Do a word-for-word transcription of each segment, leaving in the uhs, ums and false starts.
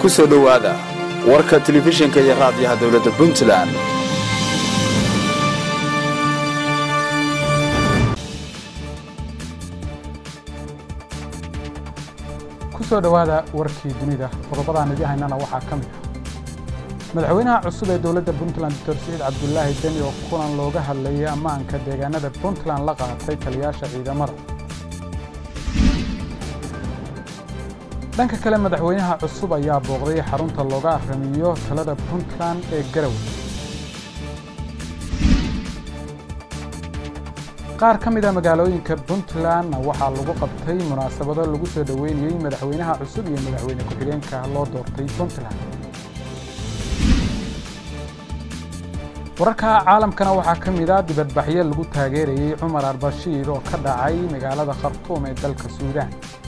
ku soo dhawaada warka telefishinka iyo raadiyaha dawladda Puntland. ku soo dhawaada warkii dunida qodobada aan idin haynana waxa kamid ah madaxweynaha cusub ee dawladda Puntland Doctor Said Abdullahi Deni oo kulan looga hadlayay ammaanka deegaanada Puntland la qaatay taliyaasha ciidamada. dhanka kale madaxweynaha cusub ayaa booqday xarunta looga aramiyo talada Puntland ee Garowe. qaar ka mid ah magaalooyinka Puntland waxa lagu qabtay munaasabado lagu soo dhaweynayay madaxweynaha cusub iyo madaxweyne ku-xigeenka loo doortay Puntland. wararka caalamkana waxa ka mid ah dibadbaxyo lagu taageerayay Umar al-Bashir oo ka dhacay magaalada Khartoum ee dalka Suudaan.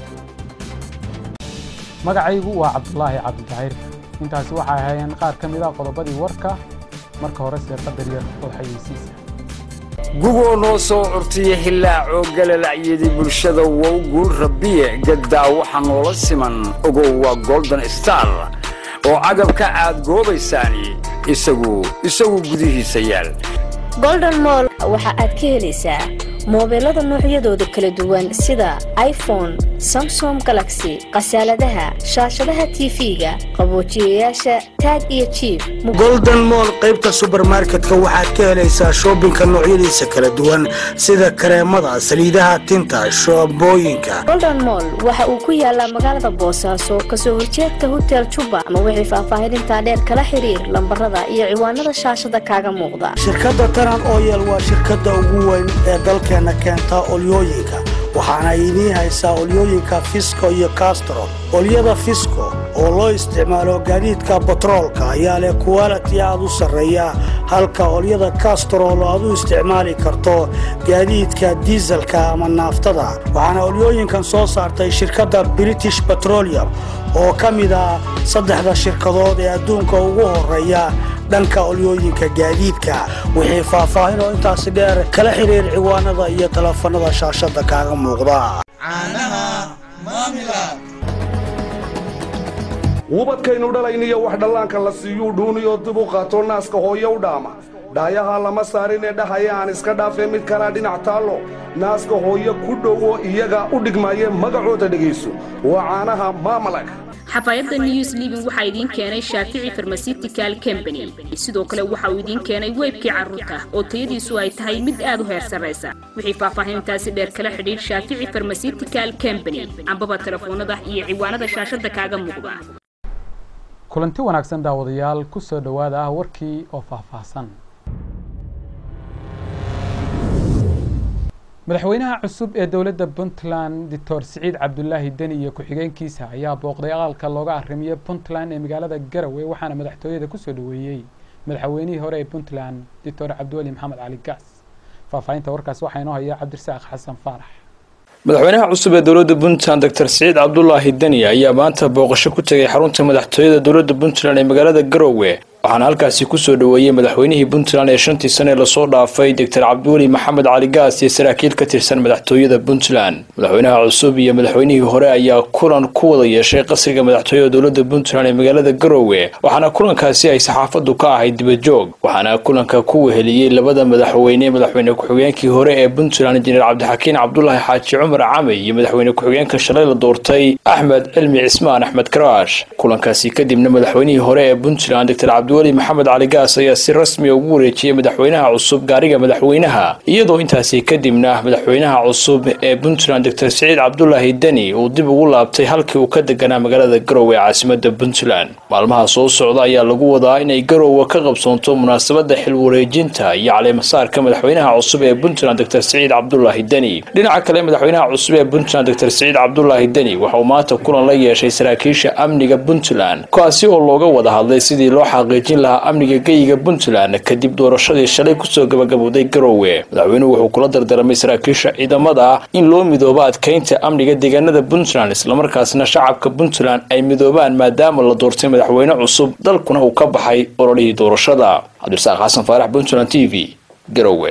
magacaygu waa Cabdullaahi Cabditaahir. intaasi waxa ahaayeen qaar ka mid ah qodobadii warka marka hore si qadar yar oo xayeysiis gugo noo soo urtiye hilaaco galalacyadii bulshada waa guul rabbiye gadaa waxa noola siman ogow waa Golden Star oo agabka aad goobaysaani isagu isagu gudihiisa yaal. Golden Mall waxa aad ka helaysaa moobilada noocyadooda kala duwan sida iPhone, Samsung Galaxy, qasaaladaha, shaashadaha T V-ga, qaboojiyeyaasha, tag iyo chip. Golden Mall qaybta supermarketka waxaad ka helaysaa shoppingka noocyadiisa kala duwan sida kareemada, saliidaha tinta, shaambooyinka. Golden Mall waxa uu ku yaalaa magaalada Boosaaso ka soo horjeedka Hotel Juba ama wixii faahfaahinta dheer kala xiriir lambarada iyo ciwaanada shaashada kaaga muuqda. shirkadda Taran Oil waa shirkadda ugu weyn ee dalka keenta olyooyinka waxaana idin haysaa olyooyinka Fisco iyo Castro. olyada Fisco oo loo isticmaalo gaadiidka petroolka ayaa leh quality aad u sareeya halka olyada Castro aad u isticmaali karto gaadiidka dieselka ama naaftada. waxaana olyooyinkan soo saartay shirkadda British Petroleum oo kamid ah saddexda shirkadood ee adduunka ugu horeeya dhanka olyooyinka gaadiidka. wixii faahfaahin oo intaas dheer kala xiriir ciwaanada iyo telefoonada shaashada kaaga muuqda. caanaha maamila ubadkaynu dhalayniyo wax dhallaanka la siiyo dhuuniyo dib u qaato naaska hooyo u dhaama dhaayaha lama saarin ee dhahaya aan iska dhaafay mid kala dhinac taalo naaska hooyo ku dhowo iyaga u dhigmaayay magacooda dhageyso waa caanaha maamalaga. xafaayadda News Living waxa idin keenay Shaafici Pharmaceutical Company sidoo kale waxa uu idin keenay weybkii carruurta oo tayadiisu ay tahay mid aad u heer sareysa. wixii faahfaahintaasi dheer kala xiriir Shaafici Pharmaceutical Company ambaba telefoonada iyo ciwaanada shaashada kaaga muuqda. kulanti wanaagsan daawadayaal ku soo dhawaada warkii oo faahfaahsan. madaxweynaha cusub ee dawladda Puntland Doctor Said Abdullahi Deni iyo ku-xigeenkiisa ayaa booqday aqalka looga aramiyo Puntland ee magaalada Garowe waxaana madaxtooyada ku soo dhaweeyay madaxweynihii hore ee Puntland Doctor Cabdiweli Maxamed Cali Gaas. faahfaahinta warkaas waxa inoo haya Cabdirasaaq Xasan Faarax. madaxweynaha cusub ee dawladda Puntland Doctor Said Abdullahi Deni ayaa maanta booqasho ku tagay xarunta madaxtooyada dawladda Puntland ee magaalada Garowe waxaana halkaasi ku soo dhaweeyay madaxweynihii Puntland ee shantii sano la soo dhaafay Doctor Cabdiweli Maxamed Cali Gaas iyo saraakiil ka tirsan madaxtooyada Puntland. madaxweynaha cusub iyo madaxweynihii hore ayaa kulan ku wada yeeshay qasriga madaxtooyada dawladda Puntland ee magaalada Garowe waxaana kulankaasi ay saxaafadu ka ahayd dibajoog waxaana kulanka ku weheliyay labada madaxweyne madaxweyne ku-xigeenkii hore ee Puntland Injineer Cabdixakiin Cabdullaahi Xaaji Cumar Cami iyo madaxweyne ku-xigeenka shalay la doortay Axmed Cilmi Cismaan Axmed Karaash. kulankaasi kadibna madaxweynihii hore ee Puntland Doctor Cabdiweli Maxamed Cali Gaas ayaa si rasmi ah ugu wareejiyay madaxweynaha cusub gaariga madaxweynaha iyadoo intaasi kadibna madaxweynaha cusub ee Puntland Doctor Said Abdullahi Deni uu dib ugu laabtay halkii uu ka deganaa magaalada Garowe caasimadda Puntland. maalmaha soo socda ayaa lagu wadaa inay Garowe ka qabsoonto munaasabadda xil wareejinta iyo caleemasaarka madaxweynaha cusub ee Puntland Doctor Said Abdullahi Deni. dhinaca kale madaxweynaha cusub ee Puntland Doctor Said Abdullahi Deni waxa uu maanta kulan la yeeshay saraakiisha amniga Puntland kaasi oo looga wada hadlay sidii loo xaqiijin lahaa amniga geyiga Puntland kadib doorashadii shalay ku soo gabagabowday Garowe. madaxweynuhu wuxuu kula dardaarmay saraakiisha ciidamada in loo midoobo adkeynta amniga deegaanada Puntland isla markaasna shacabka Puntland ay midoobaan maadaama la doortay madaxweyne cusub dalkuna uu ka baxay ololihii doorashada. Cabdirasaaq Xasan Faarax, Puntland T V, Garowe.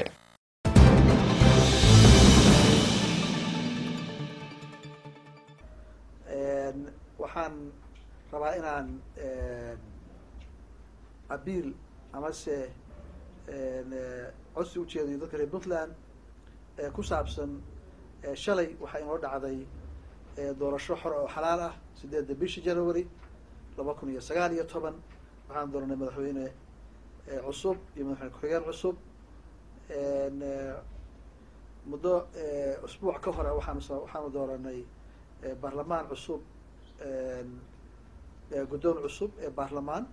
waxaan rabaa inaan abiil amase codsi u jeediyo dadka reer puntland ku saabsan shalay waxaa inoo dhacday doorasho xor oo xalaal ah sideedda bishii january laba kun iyo sagaal iyo toban waxaan dooranay madaxweyne cusub iyo madaxweyne ku-xigeen cusub muddo usbuuc ka hore waxaanu waxaanu dooranay baarlamaan cusub guddoon cusub ee baarlamaan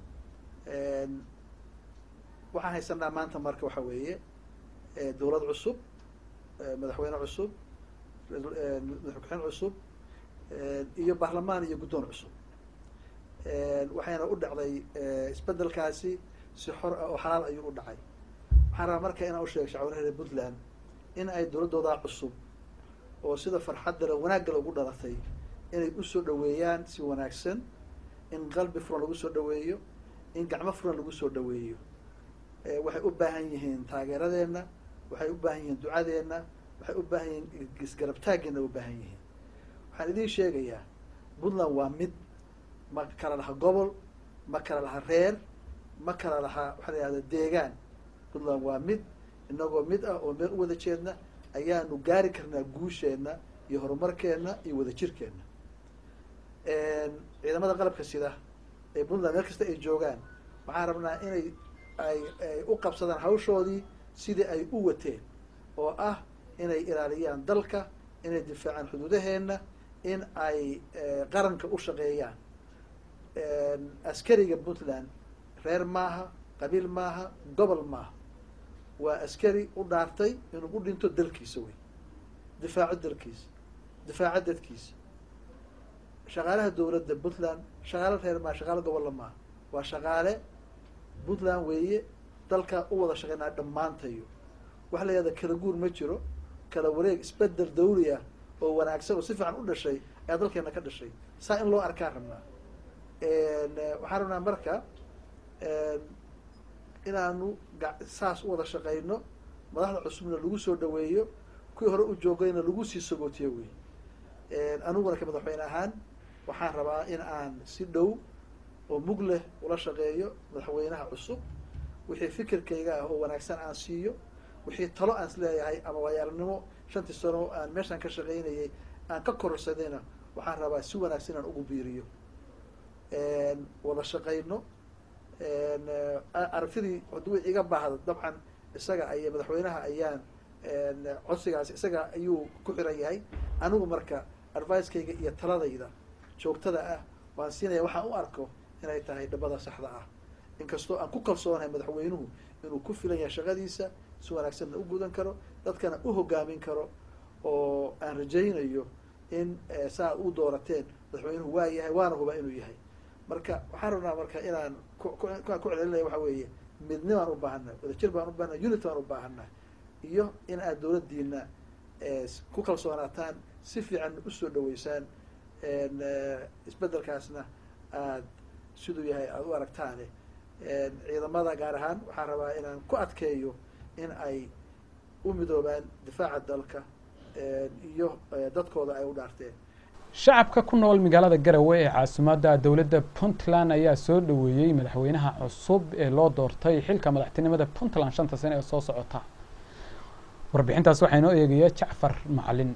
waxaan haysanaa maanta marka waxa weeye dowlad cusub madaxweyne cusub madaxweyne ku-xigeen cusub iyo baarlamaan iyo guddoon cusub waxayna u dhacday isbedelkaasi si xor ah oo xalaal ayuu u dhacay waxaan rabaa marka inaan usheego shacabweynaha reer puntland in ay dowladdoodaa cusub oo sida farxaddale wanaagga lagu dhalatay inay usoo dhaweeyaan si wanaagsan in qalbi furan lagu soo dhaweeyo in gacmo furan lagu soo dhaweeyo waxay u baahan yihiin taageeradeenna waxay u baahan yihiin ducadeenna waxay u baahan yihiin isgarabtaaggeena u baahan yihiin waxaan idiin sheegayaa puntland waa mid ma kala laha gobol ma kala laha reer ma kala laha waxaa la yihahda deegaan puntland waa mid inagoo mid ah oo meel u wada jeedna ayaanu gaari karnaa guusheenna iyo horumarkeenna iyo wadajirkeenna ciidamada qalabka sida ee puntland meel kasta ay joogaan waxaan rabnaa inay ay ay u qabsadaan hawshoodii sidii ay u wateen oo ah inay ilaaliyaan dalka inay difaacaan xuduudaheenna in ay qaranka u shaqeeyaan askariga puntland reer maaha qabiil maaha gobol maaha waa askari u dhaartay inuu u dhinto dalkiisa wey difaaco dalkiisa difaaco dadkiisa shaqaalaha dowladda puntland shaqaale reer maaha shaqaale gobolla maaha waa shaqaale puntland weeye dalka u wada shaqeynaa dhammaantayo waxa la yihahda kala guur ma jiro kala wareeg isbedel dawli ah oo wanaagsan oo si fiican u dhashay ayaa dalkeena ka dhashay saa in loo arkaan rabnaa waxaan rabnaa marka inaanu saas u wada shaqeyno madaxda cusubna lagu soo dhaweeyo kuwii hore u joogayna lagu sii sagootiyo wey aniguna ka madaxweyne ahaan waxaan rabaa in aan si dhow oo mug leh ula shaqeeyo madaxweynaha cusub wixii fikirkayga ah oo wanaagsan aan siiyo wixii talo aan isleeyahay ama waayo-aragnimo shantii sano aan meeshaan ka shaqeynayay aan ka kororsadayna waxaan rabaa si wanaagsan inaan ugu biiriyo wada shaqeyno aragtidii hadduu iga baahdo dabcan isaga ay madaxweynaha ayaan codsigaas isaga ayuu ku xiran yahay anigu marka advicekayga iyo taladayda joogtada ah waan siinaya waxaan u arko inay tahay dhabada saxda ah inkastoo aan ku kalsoonahay madaxweynuhu inuu ku filan yahay shaqadiisa si wanaagsanna u gudan karo dadkana u hogaamin karo oo aan rajaynayo in saa u doorateen madaxweynuhu waa yahay waana huba inuu yahay marka waxaan rabnaa marka inaan ku ku celcelinaya waxa weeye midni baan u baahannahay wadajir baan u baahannahay unity baan u baahannahay iyo in aad dowladdiina ku kalsoonaataan si fiican usoo dhaweysaan isbedelkaasna aad siduu yahay aada u aragtaane ciidamada gaar ahaan waxaan rabaa inaan ku adkeeyo in ay u midoobaan difaaca dalka iyo dadkooda ay u dhaarteen shacabka ku nool magaalada Garowe ee caasimadda dawladda Puntland ayaa soo dhaweeyay madaxweynaha cusub ee loo doortay xilka madaxtinimada Puntland shanta sano ee soo socota warbixintaas waxaa inoo eegaya Jacfar Macalin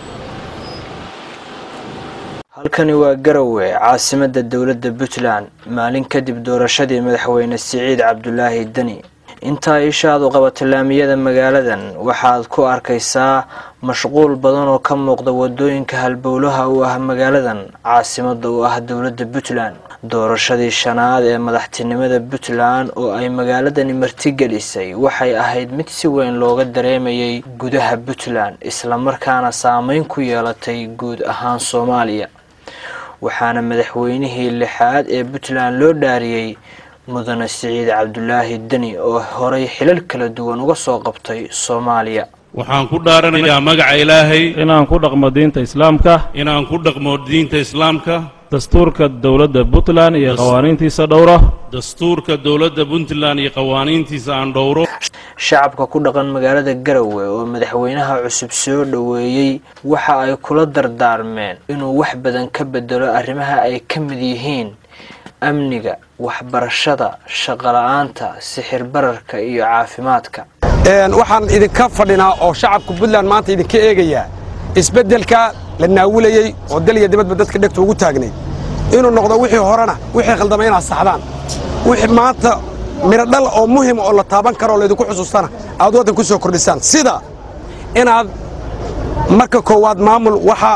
halkani waa Garowe caasimadda dawladda Puntland maalin kadib doorashadii madaxweyne Siciid Cabdullaahi Dani inta ay shaadu qabatay laamiyada magaaladan waxaad ku arkaysaa mashquul badan oo ka muuqda wadooyinka halbowlaha u ah magaaladan caasimadda u ah dawladda Puntland doorashadii shanaad ee madaxtinimada Puntland oo ay magaaladani martigelisay waxay ahayd mid si weyn looga dareemayay gudaha Puntland isla markaana saameyn ku yeelatay guud ahaan Soomaaliya waxaana madaxweynihii lixaad ee Puntland loo dhaariyay mudane Siciid Cabdullaahi Dani oo horay xilal kala duwan uga soo qabtay Soomaaliya waxaan ku dhaaranayaa magaca Ilaahay inaan ku dhaqmo diinta Islaamka inaan ku dhaqmo diinta Islaamka dastuurka dawladda Puntland iyo qawaaniintiisa dhowro dastuurka dawladda Puntland iyo qawaaniintiisa aan dhowro shacabka ku dhaqan magaalada Garowe oo madaxweynaha cusub soo dhaweeyay waxa ay kula dardaarmeen inuu wax badan ka bedelo arrimaha ay ka mid yihiin amniga, waxbarashada, shaqo la'aanta, sixir bararka iyo caafimaadka. een waxaan idinka fadhinaa oo shacabka Puntland maanta idinka eegaya isbedelka la naawulayay oo daliya dibadba dadka dhigto ugu taagnay inuu noqdo wixii horena wixii khaldamay inay saxdaan wixii maanta mira dhal oo muhiim oo la taaban karo oo idinku xusuustana aad wadan ku soo kordhisaan sida inaad marka koowaad maamul waxa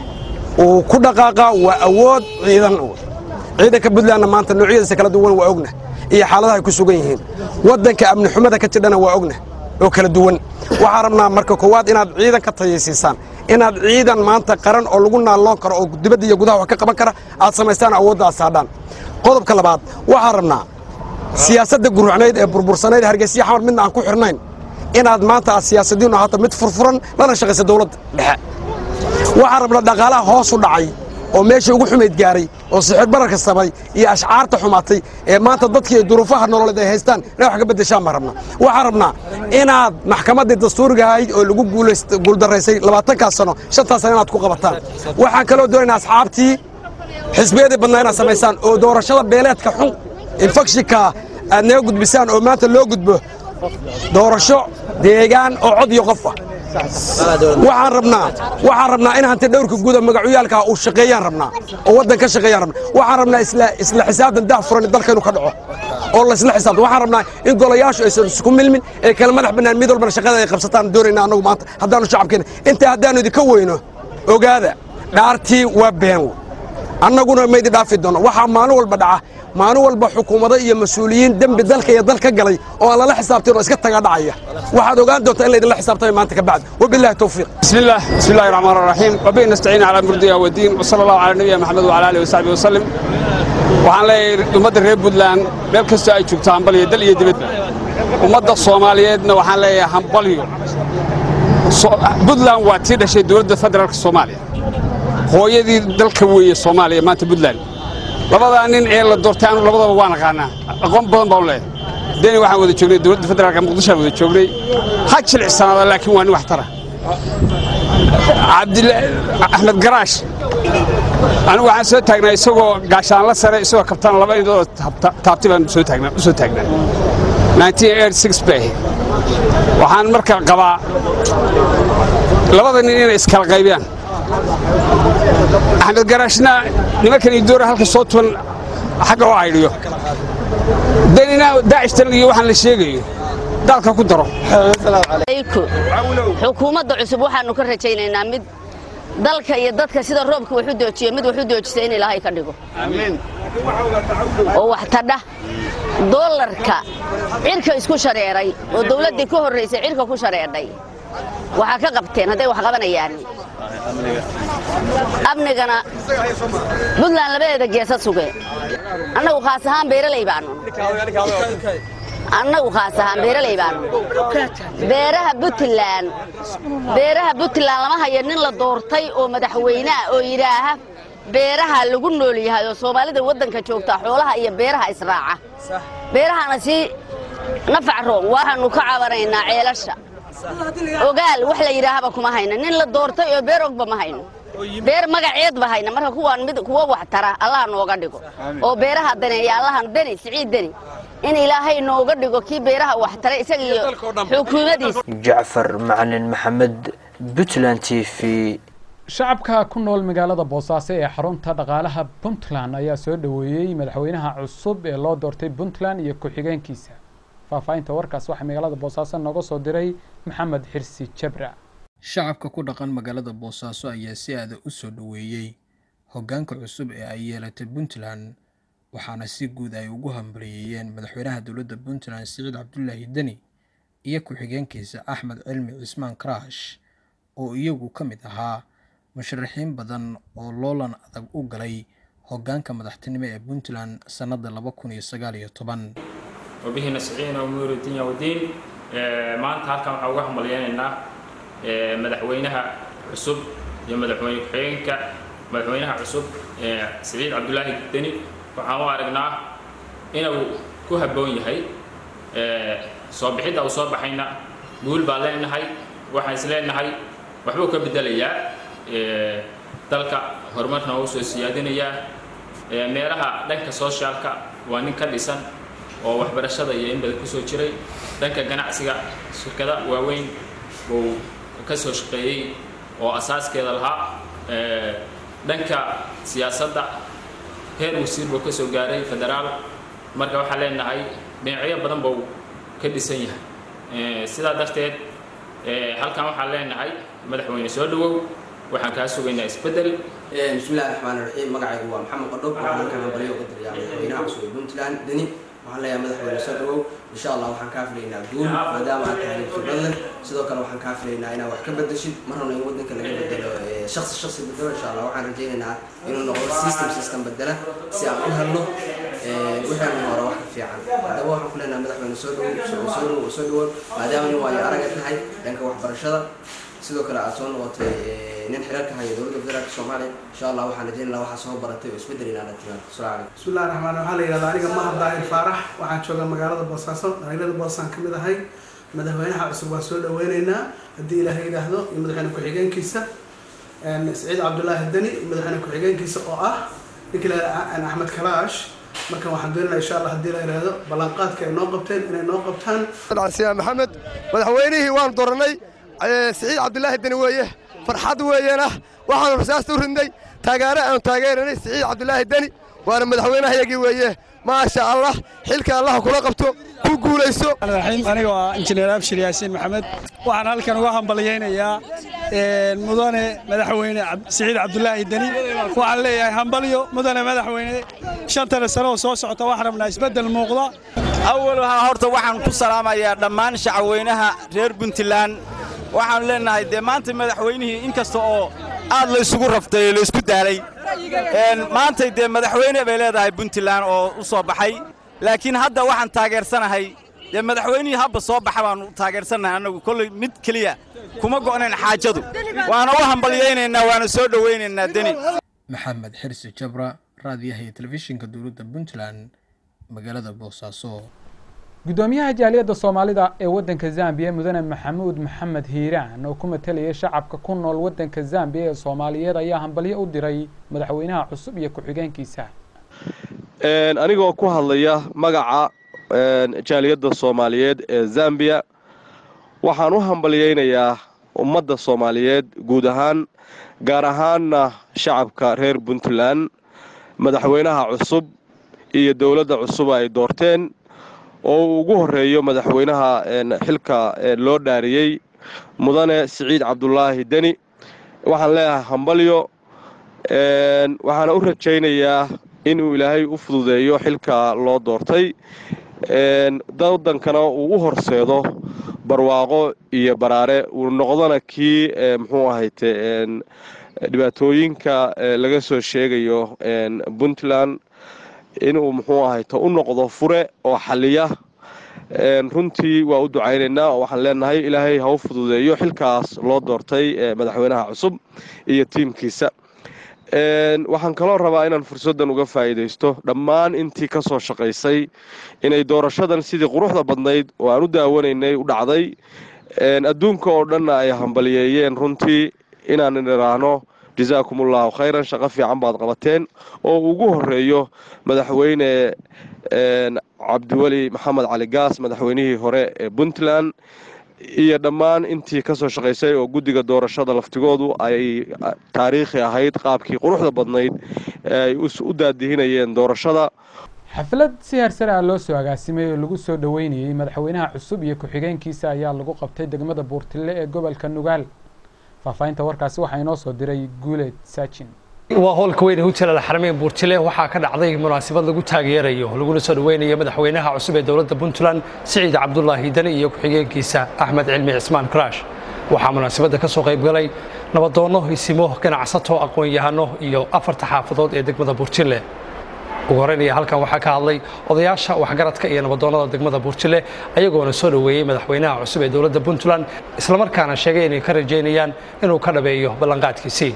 uu ku dhaqaaqa waa awood ciidan ciidanka Puntland maanta noocyadiisa kala duwan waa ogna iyo xaaladaha ay ku sugan yihiin wadanka amni xumada ka jirana waa ogna oo kala duwan waxa rabnaa marka koowaad inaad ciidan ka tayeysiisaan inaad ciidan maanta qaran oo lagu naaloon karo oo dibadda iyo gudaha wax ka qaban kara aad samaystaan awoodda asaadaan qodobka labaad waxa rabnaa siyaasadda gurucnayd ee burbursanayd hargeysa xamar midna aan ku xirnayn inaad maanta siyaasadiinu ahaato mid furfuran lana shaqaysa dawladda dhexe waxa rabnaa dhaqaalaha hoos u dhacay oo meesha ugu xumeyd gaaray oo sixir bararka sabay iyo ashcaarta xumaatay ee maanta dadkii duruufaha nololeed ay haystaan inay wax ka bedeshaan ma rabna waxa rabnaa inaad maxkamadda dastuuriga ahayd oo lagu guuleystay guuldaraysay labaatanka sano shantaas sano inaad ku qabataan waxaan kaloo doonaynaa asxaabtii xisbiyada badnaa inaad samaysaan oo doorashada beeleedka xun infekshinka aad naga gudbisaan oo maanta loo gudbo doorasho deegaan oo cod iyo qof ah waxaan rabnaa waxaan rabnaa in hanti dhowrka guud magacyaalka uu shaqeeyaan rabnaa oo wadan ka shaqeeyaan rabnaa waxaan rabnaa isla isla xisaabtan daa furan dalka inuu ka dhaco oo la isla xisaabtan waxaan rabnaa in golayaashu aysan isku milmin ee kala madax banaan mid walba shaqada ay qabsataan doonayna anagu maanta haddaanu shacabkeena inta haddaanu idinka weyno ogaada dhaartii waa been annaguna ma idin dhaafi doono waxaa maalin walba dhaca maalin walba xukuumadda iyo mas'uuliyiin dambi dalka iyo dalka galay oo aan lala xisaabtin oo iska taga dhacaya waxaad ogaan doontaa in la idin la xisaabtay maanta ka bacd wabillahi tawfiiq bismillah bismillahir rahmanir rahim wa bi nasta'in ala murdiya wa diin wa sallallahu ala nabiyina muhammad wa ala alihi wa sahbihi wa sallam waxaan leeyahay ummadda reer Puntland meel kasta ay joogtaan bal iyo dal iyo dibadba ummadda Soomaaliyeedna waxaan leeyahay hambaliyo Puntland waa tii dhashay dawladda federaalka Soomaaliya hooyadii dalka weeye Soomaaliya maanta Puntland labada nin ee la doortaan labadaba waan aqaanaa aqoon badan baa u leeyahay deeni waxaan wada joognay dawladda federaalka Muqdisho wada joognay ha jilicsanada laakiin waa nin wax tara Cabdilaahi Ahmed Garaash anigu waxaan soo taagnaa isagoo gaashaan la sare isagoo kabtaan laba indood taabti baan soo taagnaa soo taagnaa nineteen eighty-six bay waxaan marka qabaa labada nin inay iskala qaybiyaan Ahmed Garaashna nimankan idoor halka soo tuwan xagga oo aydiyo deynina daashtan iyo waxaan la sheegayo dalka ku daro xukuumadda cusub waxaanu ka rajaynaynaa mid dalka iyo dadka sida roobka wuxuu doojiyo mid wuxuu doojisay in Ilaahay ka dhigo amiin oo wax tadha dollarka cirka isku shareeray oo dawladda ka horeysay cirka ku shareeday waxa ka qabteen haday wax qabanayaan amnigana Puntland labadeeda geesad suge annagu khaas ahaan beeraley baanu annagu khaas ahaan beeraley baanu beeraha Puntland beeraha Puntland lama hayo nin la doortay oo madaxweynaha oo yiraaha beeraha lagu nool yahay oo Soomaalida wadanka joogta xoolaha iyo beeraha israaca beerahana si nafac roon waxaanu ka caawinaynaa ceelasha ogaal wax la yiraahdo kuma hayna nin la doortay oo beer ogba ma hayno beer magaceed ba hayna marka kuwaan mid kuwa wax tara Allah nooga dhigo oo beeraha daneeya Allah dani siciid dani in Ilaahay nooga dhigo kii beeraha wax tara isaga iyo xukuumadiisa Jaafar Macalin Maxamed Puntland T V shacabka ku nool magaalada Boosaaso ee xarunta dhaqaalaha Puntland ayaa soo dhaweeyay madaxweynaha cusub ee loo doortay Puntland iyo ku-xigeenkiisa faafaynta warkaas waxa magaalada Boosaaso nooga soo diray Maxamed Xirsi Jabra shacabka ku dhaqan magaalada Boosaaso ayaa si aad u soo dhaweeyay hoggaanka cusub ee ay yeelatay Puntland waxaana si guud ay ugu hambalyeeyeen madaxweynaha dawladda Puntland Siciid Cabdullaahi Dani iyo ku-xigeenkiisa Axmed Cilmi Cismaan Karaash oo iyagu ka mid ahaa musharaxiin badan oo loolan adag u galay hoggaanka madaxtinimo ee Puntland sanadda laba kun iyo sagaal iyo toban وبه نسعين أمور الدنيا والدين ما أنت هالكم حوجهم ملياننا مدحوينها عصب يوم مدحوين حينك مدحوينها عصب سعيد عبد الله الدني وحوارجنا إنه كوه بوني هاي soo bixidda uu soo baxayna guul baa leenahay waxaan is leenahay waxbuu ka bedelayaa dalka horumarna uu soo siyaadinayaa meelaha dhanka socialka waa nin ka dhisan oo waxbarashada iyo in badan ku soo jiray dhanka ganacsiga shirkada waaweyn uu ka soo shaqeeyay oo asaaskeeda lahaa dhanka siyaasadda heer wasiir buu ka soo gaaray federaal marka waxaan leenahay dhinacyo badan buu ka dhisan yahay sidaa darteed halkan waxaan leenahay madaxweyne soo dhawow waxaan kaa sugaynaa isbedel bismillahi raxmaani raxiim magacaygu waa maxamed qadhob waxaan halkan hambalyo uga dirayaa madaxweynaha cusub ee puntland deni waxaan leeyahay madaxweyne soo dhawow insha allah waxaan kaa filaynaa guul maadaama aad tahay khibrad leh sidoo kale waxaan kaa filaynaa inaad wax ka bedeshid mar rabna in waddanka laga bedelo shaksi shaksi bedelo insha allah waxaan rajaynaynaa inuu noqdo system system bedela si aan u helno wixii hore wax ka fiican haddaba waxaan ku leenahay madaxweyne soo dhawow soo dhawow soo dhawow maadaama nin waayo araga tahay dhanka waxbarashada sidoo kale aad soo noqotay nin xiriirka haya dowladda federaalka Soomaaliya insha Allah waxaan rajaynaynaa waxa soo baratay oo isbedel inaan la timaado salaam bismillaahir rahmaanir rahiim waxaa la yiraahdaa aniga Mahad Daahir Faarax waxaan joogaa magaalada Boosaaso magaalada Boosaan kamid ahay madaxweynaha cusub waa soo dhaweynaynaa haddii Ilaahay yiraahdo iyo madaxweyne ku-xigeenkiisa Saciid Cabdullaahi Deni madaxweyne ku-xigeenkiisa oo ah ninkii Axmed Kalaash marka waxaan doonaynaa insha Allah haddii la yiraahdo ballanqaadka ay noo qabteen inay noo qabtaan Cabdulaahi Maxamed madaxweynihii waan dooranay Saciid Cabdullaahi Deni weeye farxad weeyana waxaan rasaasta u rinday taageero aan taageeranay Saciid Cabdullaahi Deni waana madaxweynahayagii weeye ma sha Allah xilka Allah kula qabto ku guuleyso raxiim aniga waa injineer Abshir Yaasiin Maxamed waxaan halkan uga hambalyeeynaya een mudane madaxweyne Saciid Cabdullaahi Deni waxaan leeyahay hambalyo mudane madaxweyne shanta sano oo soo socota wax rabnaa isbedel muuqda awalha horta waxaan ku salaamayaa dhammaan shacabweynaha reer Puntland waxaan leenahay de maanta madaxweynihii inkasta oo aad la isugu raftay la isku daalay een maanta de madaxweyne bay leedahay Puntland oo u soo baxay laakiin hadda waxaan taageersanahay de madaxweynihii habba soo baxay baan taageersanahay anagu kulli mid kaliya kuma go'neen xaajadu waana u hambalyeynayna waana soo dhaweynaynaa Deni maxamed xirsi jabra raadiyaha telefishinka dowladda Puntland magaalada Boosaaso gudoomiyaha jaaliyadda Soomaalida ee wadanka Zambia mudane Maxamuud Maxamed Hiiraan oo ku matalaya shacabka ku nool wadanka Zambia ee Soomaaliyeed ayaa hambalyo u diray madaxweynaha cusub iyo ku-xigeenkiisa een anigoo ku hadlaya magaca een jaaliyadda Soomaaliyeed ee Zambia waxaan u hambalyeynayaa ummadda Soomaaliyeed guud ahaan gaar ahaanna shacabka reer Puntland madaxweynaha cusub iyo dawladda cusub ay doorteen oo ugu horeeyo madaxweynaha xilka loo dhaariyay mudane Saciid Cabdullaahi Deni waxaan leeyahay hambalyo een waxaan u rajaynayaa inuu Ilaahay u fududeeyo xilka loo doortay een dawdankana uu u horseedo barwaaqo iyo baraare uu noqdona kii muxuu ahayte een dhibaatooyinka laga soo sheegayo een Puntland inuu muxuu ahayto u noqdo fure oo xaliya een runtii waa u ducaynaynaa oo waxaan leenahay Ilaahay ha u fududeeyo xilkaas loo doortay madaxweynaha cusub iyo tiimkiisa een waxaan kaloo rabaa inaan fursadan uga faa'iideysto dhammaan intii ka soo shaqeysay inay doorashadan sidii quruxda badnayd oo aan u daawanaynay u dhacday een adduunka oo dhan ay hambalyeeyeen runtii inaan iraahno جزاكم الله خيرا شقة في عم بعض قبتين ووجوه الرئيو مدحوين عبد الولي محمد علي قاس مدحوينيه هراء بنتلان iyo dhammaan intii ka soo shaqeysay oo guddiga doorashada laftigoodu ay taariikhi ahayd qaabkii quruxda badnayd ay u daadihinayeen doorashada xaflad si heersare ah loo soo agaasimay oo lagu soo dhaweynayay madaxweynaha cusub iyo ku-xigeenkiisa ayaa lagu qabtay degmada Buurtile ee gobolka Nugaal faafaynta warkaasi waxa inoo soo diray Guuleed Saachin waa howlka weyn ee Hotel Al-Xarameyn Buurtile waxaa ka dhacday munaasabad lagu taageerayo laguna soo dhaweynayo madaxweynaha cusub ee dawladda Puntland Saciid Cabdullaahi Deni iyo ku-xigeenkiisa Axmed Cilmi Cismaan Kalaash waxaa munaasabada ka soo qayb galay nabadoono isimo ganacsato aqoon-yahano iyo afarta xaafadood ee degmada Buurtile ugu horeynaya halkan waxaa ka hadlay odayaasha waxgaradka iyo nabadoonada degmada Buurtile ayagoona soo dhaweeyay madaxweynaha cusub ee dawladda Puntland isla markaana sheegay inay ka rajeynayaan inuu ka dhabeeyo ballanqaadkiisii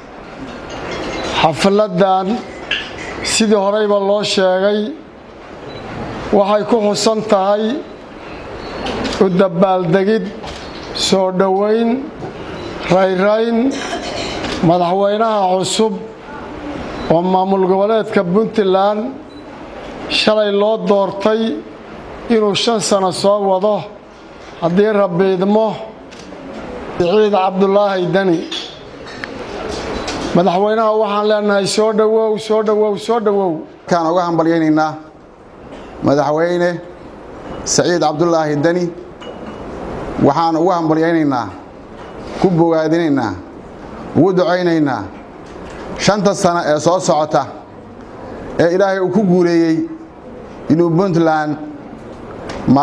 xafladan sidii horeyba loo sheegay waxay ku xusan tahay u dabaaldegid soo dhoweyn rayrayn madaxweynaha cusub oo maamul goboleedka Puntland shalay loo doortay inuu shan sano soo wado haddii Rabbi idmo Siciid Cabdulaahi Dani madaxweynaha waxaan leenahay soo dhawow soo dhawow soo dhawow kaan uga hambalyeynaa madaxweyne Siciid Cabdulaahi Dani waxaan uga hambalyeynaa ku bogaadinaynaa ugu ducaynaynaa shanta sano ee soo socota ee Ilaahay uu ku guuleeyay inuu Puntland ma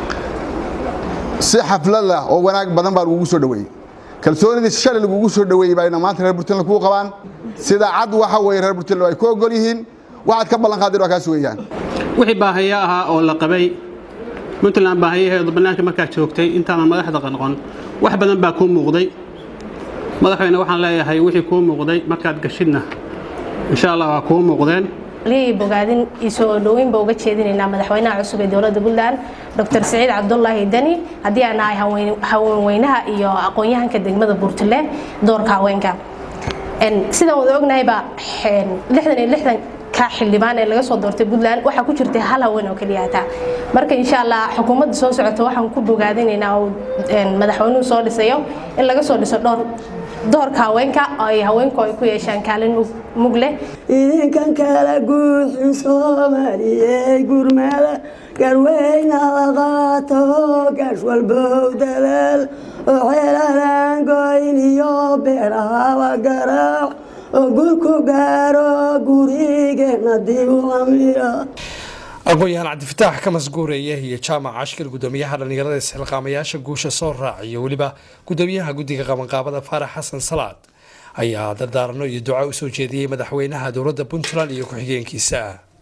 si xaflad ah oo wanaag badan baa ugu soo dhaweeyay kalsoonida shalay lagu soo dhaweeyay bayna maanta reer Puntland ku qabaan sida cad waxa way reer Puntland ay ku ogol yihiin waxaad ka ballan qaadir ka sooyaan wixii baahiya aha oo la qabay Puntland baahiyaheedu banaanka markaa joogtay intaan madaxda qanqon wax badan baa ku muuqday madaxweyne waxaan leeyahay wixii ku muuqday markaad gashidna insha Allah waa ku muuqdeen lii bogaadin isoo dhaweyn baa uga jeedinaynaa madaxweynaha cusub ee dawladda Puntland Doctor Siciid Cabdulaahi Dani hadii aan ahay haweenweynaha iyo aqoon-yahanka degmada Buurtile doorka haweenka en sida wada ognahay ba lixdan iyo lixdan ka xildhibaan ee laga soo doortay Puntland waxa ku jirtay hal haween oo kaliya ta marka insha Allah xukuumadda soo socota waxaan ku bogaadinaynaa madaxweynuhu soo dhisayo in laga soo dhiso dhowr doorka haweenka ay haweenku ay ku yeeshaan kaalin mug leh idinkan kala guud Soomaaliyeed gurmada garweyna qaato gash walba dalaal oo xeelan goyn iyo beeraha garaac oo gurku gaaro gurigeena dib u amira aqoon-yahan cabdifataax ka masguureeye iyo jaamac ashkil gudoomiyaha dhalinyarada isxilqaamayaasha guusha soo raaciyo weliba gudoomiyaha guddiga qabanqaabada Faarax Xasan Salaad ayaa dardaarno iyo duco u soo jeediyay madaxweynaha dowladda Puntland iyo ku-xigeenkiisa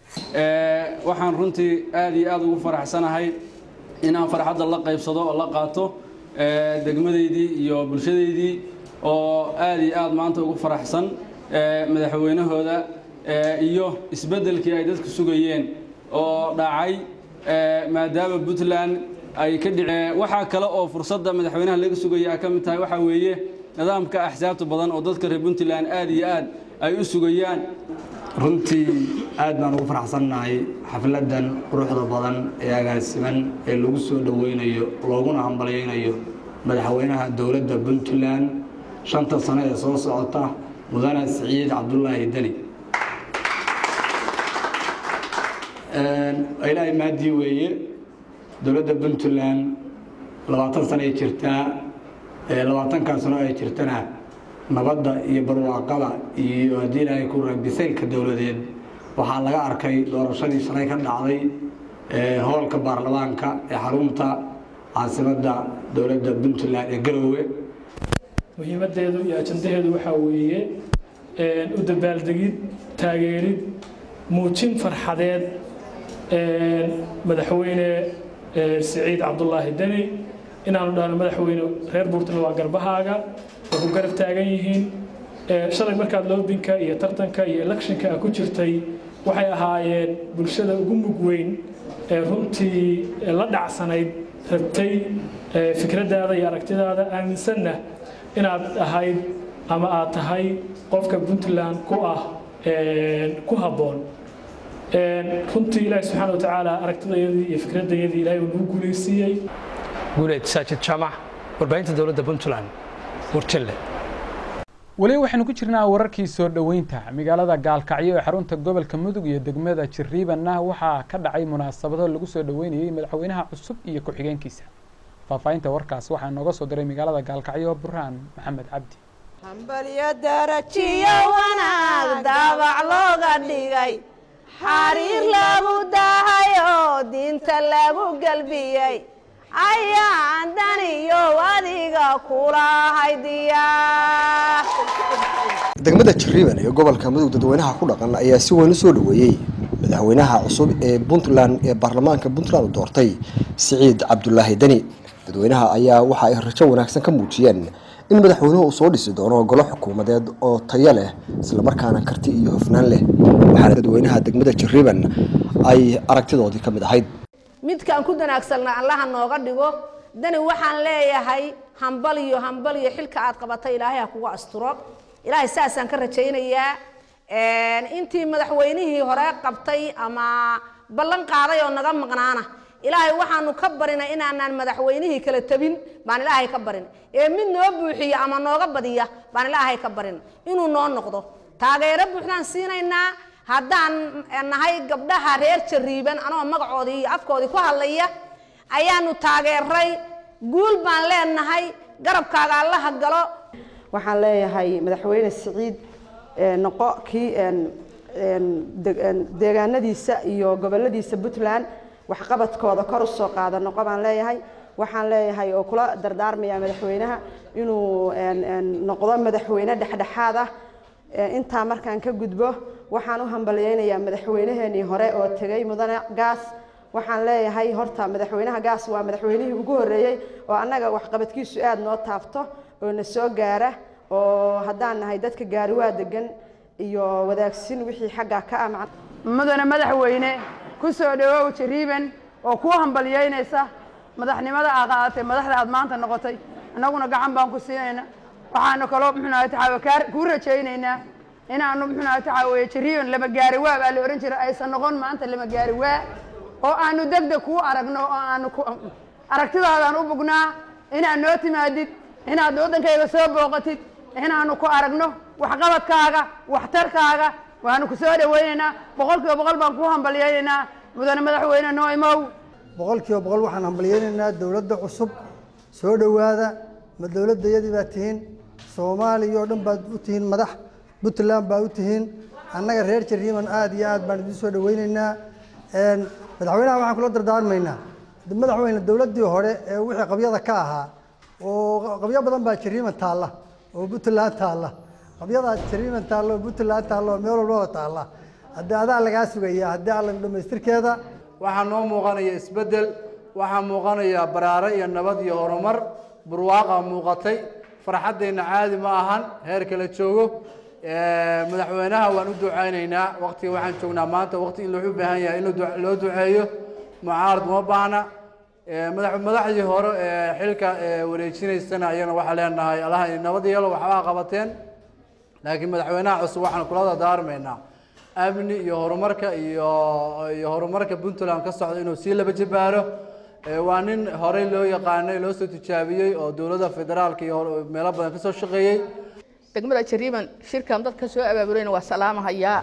ee waxaan runtii aad iyo aad ugu faraxsanahay in aan farxadda la qaybsado oo la qaato ee degmadeedii iyo bulshadeedii oo aad iyo aad maanta ugu faraxsan ee madaxweynahooda ee iyo isbedelkii ay dadku sugayeen oo dhacay maadaama Puntland ay ka dhiceen waxa kale oo fursadda madaxweynaha laga sugayay ka mid tahay waxa weeye nidaamka axsaabta badan oo dadka reer Puntland aad iyo aad ay u sugayaan runtii aad baan ugu faraxsanahay xafladan quruxda badan ee agaasiman ee lagu soo dhaweynayo looguna hambalyeeyo madaxweynaha dowladda Puntland shanta sano ee soo socota mudane Siciid Cabdulaahi Dani ilaahay maadii weeye dowladda Puntland labaatan sano ay jirtaa labaatan ka sano ay jirtana nabadda iyo barwaaqada iyo hadii ilaahay ku rabisaylka dowladeed waxaa laga arkay doorashadii shalay ka dhacday hoolka baarlamaanka ee xarunta caasimadda dowladda Puntland ee Garowe muhiimadeedu iyo ajandadeedu waxa weeye u dabaaldegid taageerid muujin farxadeed madaxweyne Siciid Cabdulaahi Dani inaanu dhaano madaxweyne reer Buurtile waa garbahaaga oo garab taagan yihiin shalay markaad loobinka iyo tartanka iyo electionka ku jirtay waxay ahaayeen bulshada ugu mug weyn ee runtii la dhacsanayd rabtay fikradaada iyo aragtidaada aaminsanna inaad ahayd ama aad tahay qofka Puntland ku ah ku haboon runtii Ilaahay subxaanahu wa ta'aala aragtidayadii iyo fikradayadii Ilaahay uu guuleysiyay guuleed saajid jaamac warbaahinta dowladda Puntland Buurtile wali waxaanu ku jirnaa wararkii soo dhaweynta magaalada Gaalkacyo ee xarunta gobolka Mudug iyo degmada Jariibana waxaa ka dhacay munaasabado lagu soo dhaweynayay madaxweynaha cusub iyo ku-xigeenkiisa faafaynta warkaas waxaa nooga soo diray magaalada Gaalkacyo Burhaan Maxamed Cabdi hambaliya darajiyo wanaag daabac looga dhigay xariir lagu dahayo diinta lagu galbiyay ayaan daniyo adiga kula haydiya degmada Jariiban ee gobolka Mudug dadweynaha ku dhaqan ayaa si weyn u soo dhaweeyay madaxweynaha cusub ee Puntland ee baarlamaanka Puntland doortay Siciid Cabdulaahi Dani dadweynaha ayaa waxa ay rajo wanaagsan ka muujiyeen in madaxweynuhu uu soo dhisi doono golo xukuumadeed oo tayo leh isla markaana karti iyo hufnaan leh waxaana dadweynaha degmada Jariiban ay aragtidoodii ka mid ahayd midkaan ku danaagsanna allaha nooga dhigo dani waxaan leeyahay hambaliyo hambaliyo xilka aad qabatay ilaahay ha kugu asturo ilaahay saasaan ka rajaynayaa intii madaxweynihii hore qabtay ama ballan qaaday oo naga maqnaana ilaahay waxaanu ka barinay inaanaan madaxweynihii kala tabin baan ilaahay ka barin ee mid noo buuxiya ama nooga badiya baan ilaahay ka barin inuu noo noqdo taageero buuxdaan siinaynaa haddaan nahay gabdhaha reer Jariiban anoo magacoodii iyo afkoodii ku hadlaya ayaanu taageeray guul baan leenahay garabkaaga Allah galo waxaan leeyahay madaxweyne Siciid noqo kii deegaanadiisa iyo goboladiisa Puntland wax qabadkooda kor u soo qaada noqo baan leeyahay waxaan leeyahay oo kula dardaarmaya madaxweynaha inuu noqdo madaxweyne dhexdhexaad ah inta markaan ka gudbo waxaan u hambalyeeynayaa madaxweynaheenii hore oo tagay mudane gaas waxaan leeyahay horta madaxweynaha gaas waa madaxweynihii ugu horeeyay oo annaga wax qabadkiisu aad noo taafto oo na soo gaara oo haddaan nahay dadka gaari waa degan iyo wadaagsin wixii xagga ka amcan mudane madaxweyne ku soo dhawow Jariiban oo ku hambalyeynaysa madaxnimada aad qaadatay madaxda aad maanta noqotay annaguna gacan baan ku siinayna waxaanu kaloo muxunahay taxawakaar ku rajaynaynaa inaanu muxunahay taxaway Jariiban lama gaari waa baa la oran jiray aysan noqon maanta lama gaari waa oo aanu degdeg ku aragno oo aanu aragtidaadaan u bugnaa inaad noo timaadid inaad wadankayga soo booqatid inaanu ku aragno wax qabadkaaga waxtarkaaga waanu ku soo dhaweynaynaa boqolkiiba boqol baan ku hambalyeeynaa mudane madaxweyne Nooimow boqolkiiba boqol waxaan hambalyeeynaa dawladda cusub soo dhawaada ma dawladayadii baa tihiin Soomaaliya oo dhan baad u tihiin madax Puntland baa u tihiin annaga reer Jariiban aad iyo aad baan idin soo dhaweynaynaa een madaxweynaha waxaan kula dardaarmaynaa madaxweyne dawladii hore ee wixii qabyada ka ahaa oo qabyo badan baa Jariiban taala oo Puntland taala qabyada Jariiban taala oo Puntland taala meel walba taala hadda adaa laga sugaya hadda alla dhameystirkeeda waxaan noo muuqanaya isbedel waxaan muuqanaya baraare iyo nabad iyo horumar burwaaqa muuqatay farxaddeena caadi ma ahan heer kala joogo madaxweynaha waan u ducaynaynaa waqtiga waxaan joognaa maanta waqti in loo baahan yahay in loo duceeyo mucaarad uma baahna madaxdii hore ee xilka wareejinaysana ayana waxaa leenahay allaha nabad yeelo waxbaa qabateen laakiin madaxweynaha cusub waxaan kula dardaarmaynaa amni iyo horumarka iyo iyo horumarka Puntland ka socda inuu si laba jibaaro waa nin hore loo yaqaanay loo soo tijaabiyay oo dawladda federaalka iyo meelo badan ka soo shaqeeyay degmada Jariiban shirkan dadka soo abaabulayna waa salaamahayaa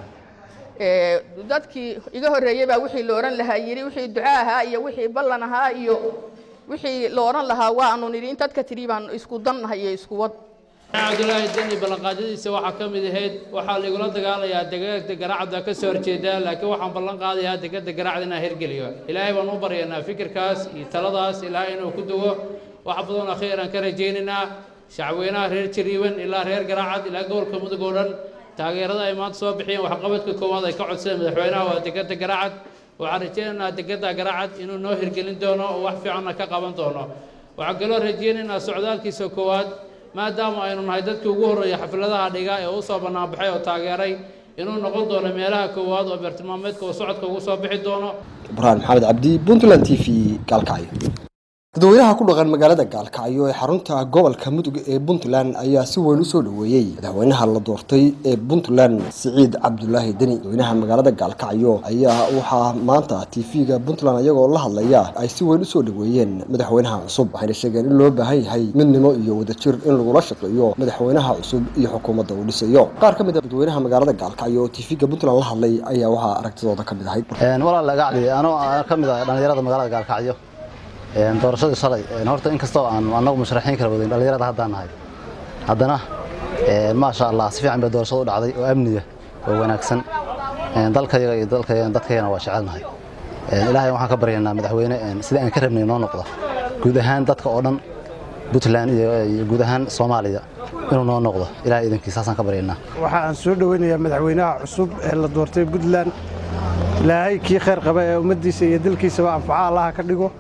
ee dadkii iga horeeyay baa wixii la oran lahaa yiri wixii ducaaha iyo wixii ballan ahaa iyo wixii la oran lahaa waa aanu niri in dadka Jariiban isku dannahay isku wad Cabdullaahi Dani ballanqaadadiisa waxa ka mid ahayd waxa la igula dagaalayaa deegaanka Garaacda ka soo horjeeda laakiin waxaan ballan qaadayaa deegaanka Garaacda inaan hirgeliyo ilaahay baan u baryaynaa fikirkaas iyo taladaas ilaahay inuu ku duwo wax badan akhiiran ka rajaynaynaa shacweynaha reer Jariiban ilaa reer Garaacad ilaa gobolka Mudug oo dhan taageerada ay maanta soo bixiyeen wax qabadka koowaad ay ka codsadeen madaxweynaha waa deegaanka Garaacad waxaan rajaynaynaa deegaanka Garaacad inuu noo hirgelin doono oo wax fiican ka qaban doono waxaan kaloo rajaynaynaa socdaalkiisa koowaad maadaama aynu nahay dadkii ugu horeeyay xafladaha dhiga ee u soo banaan baxay oo taageeray inuu noqon doono meelaha koowaad oo bartilmaameedka oo socodka ugu soo bixi doono Ibrahim Maxamed Cabdi Puntland T V Gaalkacyo dadweynaha ku dhaqan magaalada Gaalkacyo ee xarunta gobolka Mudug ee Puntland ayaa si weyn u soo dhaweeyay madaxweynaha la doortay ee Puntland Siciid Cabdullaahi Dani madaxweynaha magaalada Gaalkacyo ayaa waxa maanta T V-ga Puntland ayagoo la hadlaya ay si weyn u soo dhaweeyeen madaxweynaha cusub waxay sheegeen in loo baahan yahay midnimo iyo wadajir in lagu la shaqeeyo madaxweynaha cusub iyo xukuumadda uu dhisayo qaar ka mid ah dadweynaha magaalada Gaalkacyo oo T V-ga Puntland la hadlay ayaa waxa aragtidooda ka mid ahayd een walaal laga cadiyo anoo ka mid ah dhalinyarada magaalada Gaalkacyo een doorashada shalay een horta in kastoo aan anagu musharaxiin kala wadin dhalinyarada haddaan nahay haddana een ma sha Allah si fiican bay doorashadu u dhacday oo amniga oo wanaagsan een dalkayaga iyo dalkayaga dadkayna waa jecelnahay een ilaahay waxaan ka baryaynaa madaxweyne een sida aan ka rabnay noo noqdo guud ahaan dadka oo dhan Puntland iyo guud ahaan Soomaaliya inuu noo noqdo ilaahay idinkiisa aan ka baryaynaa waxa aan soo dhaweynayaa madaxweynaha cusub ee la doortay Puntland ilaahay kii khayr qaba ee ummadiisa iyo dalkiisa waa anfaca Allah ka dhigo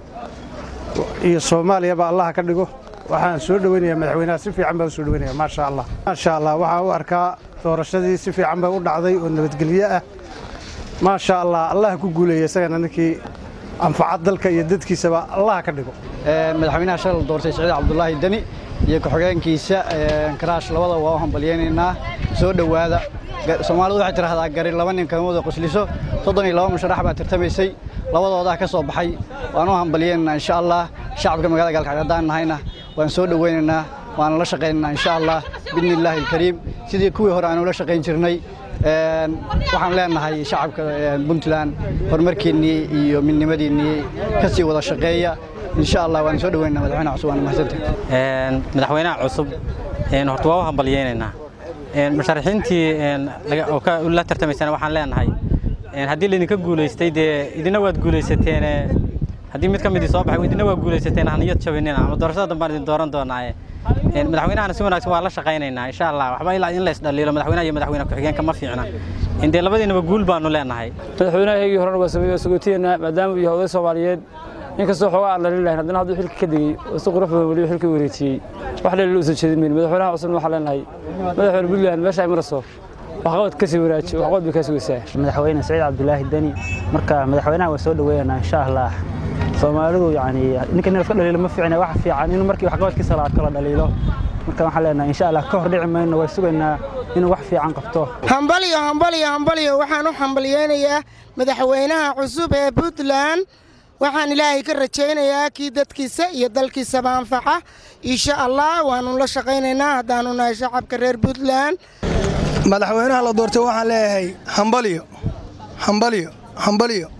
iyo Soomaaliya ba Allah ka dhigo waxaan soo dhaweynayaa madaxweynaha si fiican baa soo dhaweynayaa ma sha Allah ma sha Allah waxa uu arkaa doorashadii si fiican bay u dhacday oo nabadgelyo ah ma sha Allah Allah ku guuleeyay isagana ninkii anfacad dalka iyo dadkiisaba allah ka dhigo madaxweynaha shal doortay Saciid Cabdullaahi Dani iyo ku-xigeenkiisa Karaash labada waa u hambalyeynaa soo dhawaada Soomaalidu waxay tiraahdaa gari laba nin kan wada qosliso soddon iyo laba musharax baa tartamaysay labadooda ka soo baxay waan u hambalyeynaa insha Allah shacabka magaalada Gaalkacyo hadaan nahayna waan soo dhaweynaynaa waan la shaqeynaa insha Allah bidnillaahi kariim sidii kuwii hore aan ula shaqeyn jirnay een waxaan leenahay shacabka Puntland horumarkiinii iyo midnimadiinii ka sii wada shaqeeya insha Allah waan soo dhaweynaa madaxweynaha cusub aan mahadsantahay een madaxweynaha cusub een horta waa u hambalyeynaa een musharaxiintii een oo ka la tartamaysana waxaan leenahay een haddii idinka guuleystay de idina waad guuleysateen haddii mid ka mid soo baxay idina waad guuleysateen aan niyad jabinina ama doorashada dambe idin dooran doonaa een madaxweynaha si wanaagsan waa la shaqeynaynaa insha Allah waxba ilaa in la isdhaliilo madaxweynaha iyo madaxweynaha ku-xigeenka ma fiicna inta labadiinaba guul baanu leenahay madaxweynaha horena waa sameeyay sagootiina maadaama uu yahay Soomaaliyeed inkastoo xogaa aan la leeyahay haddana hadduu xilka ka digay si qurux badan wali xilka wareejiyay wax la loo soo jeedin madaxweynaha cusub waxa leenahay madaxweynaha Puntland meesha ay marayso waxqabad ka sii waraaji waxqabad bi ka sii weysaa madaxweynaha Saciid Cabdullaahi Dani marka madaxweynaha waa soo dhaweynaa insha Allah Soomaalidu yaani ninka neefka dhaliilo ma fiicna wax fiican inuu markii waxqabadkiisa la kala dhaliilo marka waxaan leenahay insha Allah ka hor dhici mayno way sugaynaa inuu wax fiican qabto hambaliyo hambaliyo hambaliyo waxaan u hambaliyeynayaa madaxweynaha cusub ee Puntland waxaan ilaahay ka rajaynayaa kii dadkiisa iyo dalkiisa anfaca insha Allah waanu la shaqeynaynaa hadaanu nahay shacabka reer Puntland madaxweynaha la doortay waxaan leeyahay hambaliyo hambaliyo hambaliyo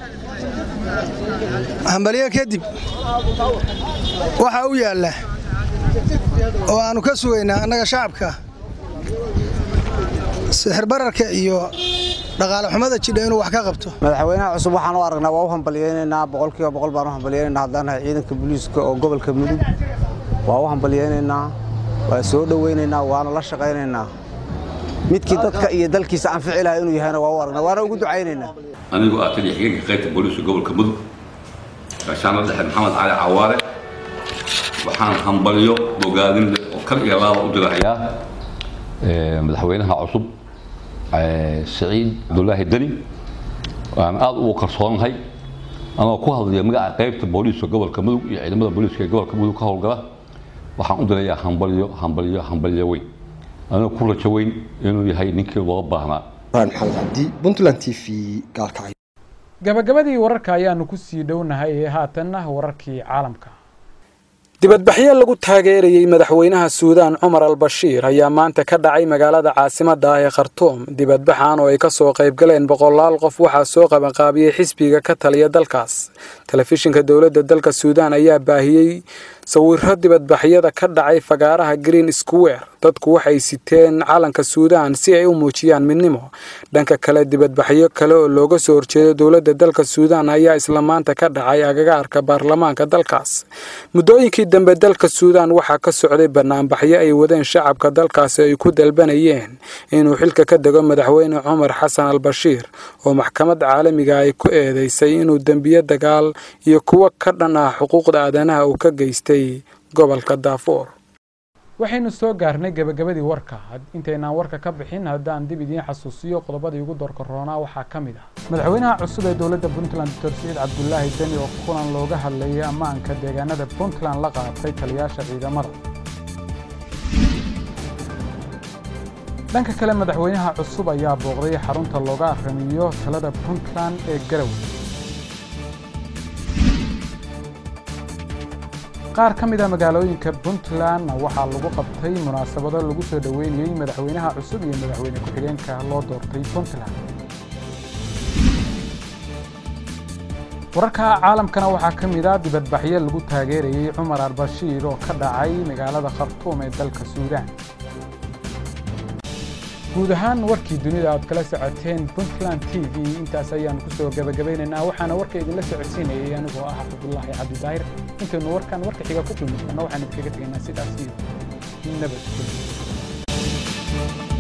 hambaliyo kadib waxa uu yaala oo aanu ka sugaynaa annaga shacabka sixir bararka iyo dhaqaale xumada jidha inuu wax ka qabto madaxweynaha cusub waxaan u aragnaa waa u hambalyeynaa boqolkiiba boqol baan u hambalyeynaa haddaan nahay ciidanka booliiska oo gobolka Mudug waa u hambalyeynaa waa soo dhaweynaynaa waana la shaqeynaynaa midkii dadka iyo dalkiisa anfici lahaa inuu yahay waa u aragnaa waana ugu ducaynaynaa anigu aatay xigeenka qaybta booliiska gobolka Mudug Gaashaan Dhexe Maxamed Cali Cawaale waxaan hambalyo bogaadin oo kal iyo laaba u dirahayaa ee madaxweynaha cusub ee Saciid Cabdullaahi Dani aan aad ugu kalsoonahay anoo ku hadlaya magaca qaybta booliiska gobolka Mudug iyo ciidamada booliiska gobolka Mudug ka howlgala waxaan u dirayaa hambalyo hambalyo hambalyo weyn anoo ku rajo weyn inuu yahay ninkii loo baahnaa Maxamed Cabdi Puntland T V Gaalkacyo gabagabadii wararka ayaanu ku sii dhownahay ee haatanna wararkii caalamka dibadbaxyo lagu taageerayay madaxweynaha Suudaan Umar al-Bashiir ayaa maanta ka dhacay magaalada caasimadda ah ee Khartoum dibadbaxan oo ay ka soo qayb galeen boqolaal qof waxa soo qaban qaabiyay xisbiga ka taliya dalkaas telefishinka dawladda dalka Suudaan ayaa baahiyay sawirro dibadbaxyada ka dhacay fagaaraha Green Square dadku waxay siteen calanka Suudaan si ay u muujiyaan midnimo dhanka kale dibadbaxyo kale oo looga soo horjeedo dawladda dalka Suudaan ayaa isla maanta ka dhacay agagaarka baarlamaanka dalkaas muddooyinkii dambe dalka Suudaan waxa ka socday barnaamijyo ay wadeen shacabka dalkaas ay ku dalbanayeen inuu xilka ka dago madaxweyne Umar Xasan al-Bashiir oo maxkamadda caalamiga ay ku eedeysay inuu dambiye dagaal iyo kuwa ka dhan ah xuquuqda aadanaha uu ka geystay gobolka Darfur waxaynu soo gaarnay gabagabadii warka intaynaan warka ka bixin haddaan dib idiin xasuusiyo qodobadii ugu doorka roonaa waxaa ka mid ah madaxweynaha cusub ee dowladda Puntland Doctor Saciid Cabdullaahi Dani oo kulan looga hadlayay ammaanka deegaanada Puntland la qaatay taliyaasha ciidamada dhanka kale madaxweynaha cusub ayaa booqday xarunta looga aramiyo talada Puntland ee Garowe qaar ka mid ah magaalooyinka Puntland waxaa lagu qabtay munaasabado lagu soo dhaweynayay madaxweynaha cusub iyo madaxweyne ku-xigeenka loo doortay Puntland wararka caalamkana waxaa ka mid ah dibadbaxyo lagu taageerayay Umar al-Bashiir oo ka dhacay magaalada Khartoum ee dalka Suudaan guud ahaan warkii dunida aad kala socoteen Puntland T V intaas ayaan ku soo gabagabaynaynaa waxaana warka idinla socodsiinayay anigoo ah Cabdullaahi Cabdi Daahir intaanu warkan warka xiga ku kulmayno waxaan idinkaga tegaynaa sidaas iyo nabadgelyo